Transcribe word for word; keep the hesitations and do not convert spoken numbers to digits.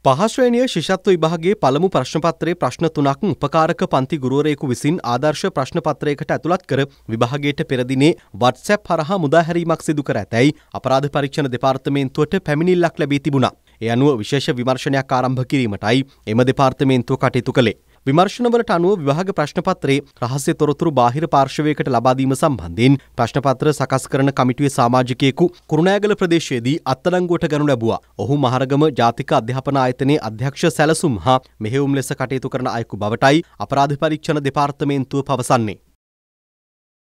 පහ ශ්‍රේණිය ශිෂ්‍යත්ව විභාගයේ පළමු ප්‍රශ්න පත්‍රයේ ප්‍රශ්න තුනක් උපකාරක පන්ති ගුරුවරයෙකු විසින් ආදර්ශ ප්‍රශ්න පත්‍රයකට ඇතුළත් කර විභාගයට පෙර දිනේ WhatsApp හරහා මුදාහැරීමක් සිදු කර ඇතැයි අපරාධ පරීක්ෂණ දෙපාර්තමේන්තුවට පැමිණිල්ලක් ලැබී තිබුණා. ඒ අනුව විශේෂ විමර්ශනයක් ආරම්භ කිරීමටයි එම දෙපාර්තමේන්තුව කටයුතු කළේ. විමර්ශනවලට අනුව විභාග ප්‍රශ්න පත්‍රයේ රහස්‍ය තොරතුරු බාහිර පාර්ශවයකට ලබා දීම සම්බන්ධයෙන් ප්‍රශ්න පත්‍ර සකස් කරන කමිටුවේ සමාජිකයෙකු කුරුණෑගල ප්‍රදේශයේදී අත්අඩංගුවට ගනු ලැබුවා. ඔහු මහරගම ජාතික අධ්‍යාපන ආයතනයේ අධ්‍යක්ෂ සැලසුම් හා මෙහෙයුම් ලෙස කටයුතු කරන අයෙකු බවටයි අපරාධ පරීක්ෂණ දෙපාර්තමේන්තුව පවසන්නේ.